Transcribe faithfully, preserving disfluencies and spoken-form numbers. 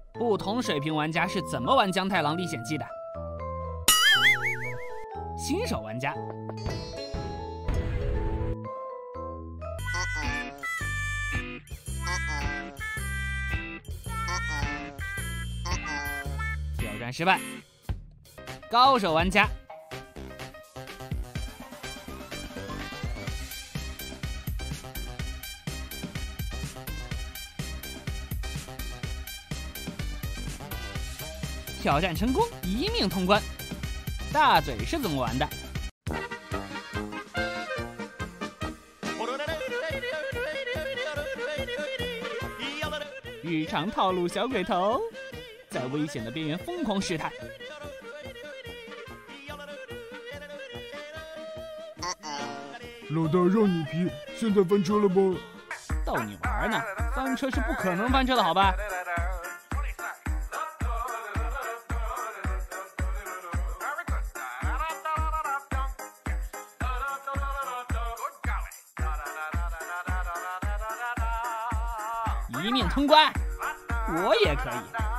不同水平玩家是怎么玩《姜太郎历险记》的？新手玩家，挑战失败。高手玩家，挑战成功，一命通关。大嘴是怎么玩的？日常套路小鬼头，在危险的边缘疯狂试探。 老大让你皮，现在翻车了吗？ 逗你玩呢，翻车是不可能翻车的，好吧？一命通关，我也可以。